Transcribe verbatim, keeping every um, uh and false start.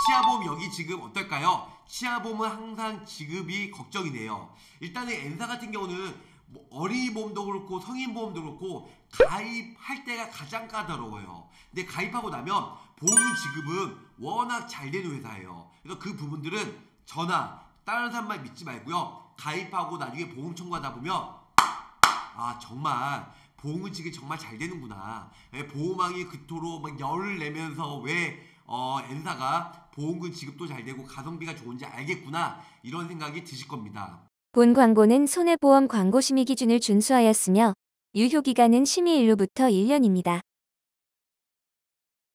치아보험 여기 지금 어떨까요? 치아보험은 항상 지급이 걱정이네요. 일단은 엔사 같은 경우는 뭐 어린이 보험도 그렇고 성인 보험도 그렇고 가입할 때가 가장 까다로워요. 근데 가입하고 나면 보험 지급은 워낙 잘 되는 회사예요. 그래서 그 부분들은 저나 다른 사람 말 믿지 말고요. 가입하고 나중에 보험 청구하다 보면 아 정말 보험은 지금 정말 잘 되는구나. 예, 보험왕이 그토록 막 열을 내면서 왜 어, 엔사가 보험금 지급도 잘 되고 가성비가 좋은지 알겠구나 이런 생각이 드실 겁니다. 본 광고는 손해보험 광고 심의 기준을 준수하였으며 유효기간은 심의일로부터 일 년입니다.